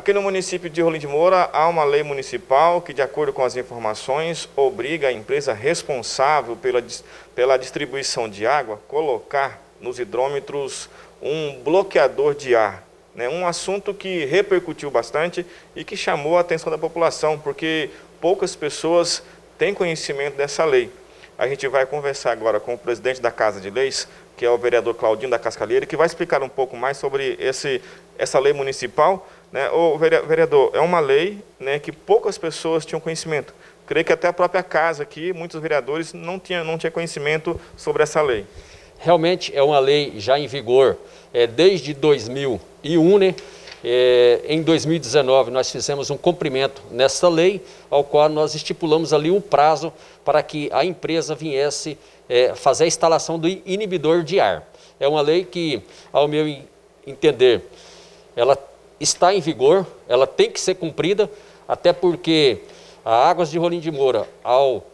Aqui no município de Rolim de Moura há uma lei municipal que, de acordo com as informações, obriga a empresa responsável pela distribuição de água a colocar nos hidrômetros um bloqueador de ar. Um assunto que repercutiu bastante e que chamou a atenção da população, porque poucas pessoas têm conhecimento dessa lei. A gente vai conversar agora com o presidente da Casa de Leis, que é o vereador Claudinho da Cascalheira, que vai explicar um pouco mais sobre essa lei municipal. O vereador, é uma lei que poucas pessoas tinham conhecimento. Creio que até a própria casa aqui, muitos vereadores não tinham conhecimento sobre essa lei. Realmente é uma lei já em vigor desde 2001, em 2019 nós fizemos um cumprimento nessa lei, ao qual nós estipulamos ali um prazo para que a empresa viesse fazer a instalação do inibidor de ar. É uma lei que, ao meu entender, ela está em vigor, ela tem que ser cumprida, até porque a Águas de Rolim de Moura, ao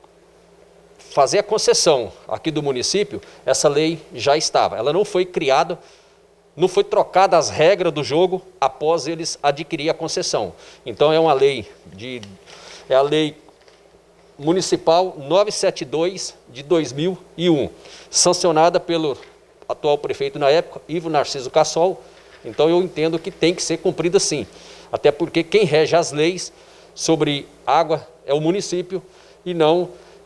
fazer a concessão aqui do município, essa lei já estava. Ela não foi criada, não foi trocada as regras do jogo após eles adquirir a concessão. Então é uma lei, é a lei municipal 972 de 2001, sancionada pelo atual prefeito na época, Ivo Narciso Cassol. Então eu entendo que tem que ser cumprida sim, até porque quem rege as leis sobre água é o município e não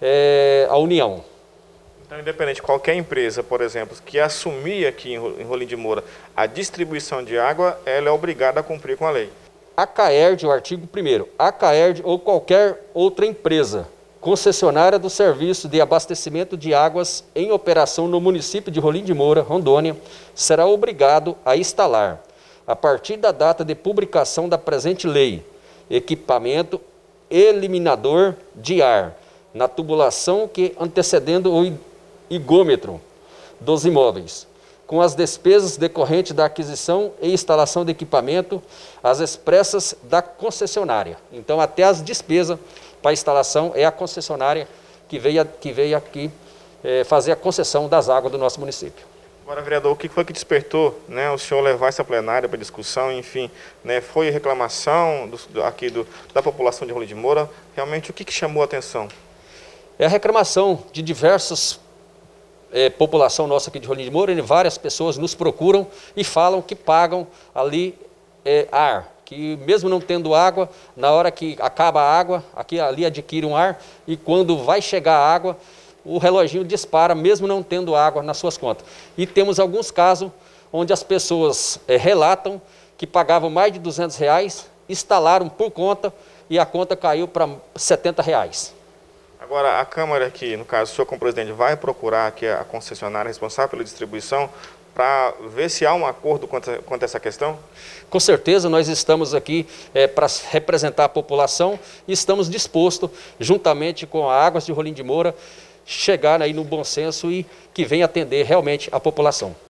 a União. Então, independente de qualquer empresa, por exemplo, que assumir aqui em Rolim de Moura a distribuição de água, ela é obrigada a cumprir com a lei. A CAERD, o artigo 1º, a CAERD ou qualquer outra empresa concessionária do serviço de abastecimento de águas em operação no município de Rolim de Moura, Rondônia, será obrigado a instalar, a partir da data de publicação da presente lei, equipamento eliminador de ar na tubulação que antecedendo o higômetro dos imóveis, com as despesas decorrentes da aquisição e instalação de equipamento, as expressas da concessionária. Então, até as despesas para a instalação é a concessionária que veio aqui fazer a concessão das águas do nosso município. Agora, vereador, o que foi que despertou o senhor levar essa plenária para discussão, enfim, foi reclamação da população de Rolim de Moura? Realmente, o que chamou a atenção? É a reclamação de diversas população nossa aqui de Rolim de Moura, e várias pessoas nos procuram e falam que pagam ali ar, que mesmo não tendo água, na hora que acaba a água, ali adquire um ar, e quando vai chegar a água, o reloginho dispara, mesmo não tendo água nas suas contas. E temos alguns casos onde as pessoas relatam que pagavam mais de R$200, instalaram por conta e a conta caiu para R$70. Agora, a Câmara aqui, no caso, o senhor como presidente, vai procurar aqui a concessionária responsável pela distribuição para ver se há um acordo quanto a essa questão? Com certeza, nós estamos aqui para representar a população e estamos dispostos, juntamente com a Águas de Rolim de Moura, chegar aí no bom senso e que venha atender realmente a população.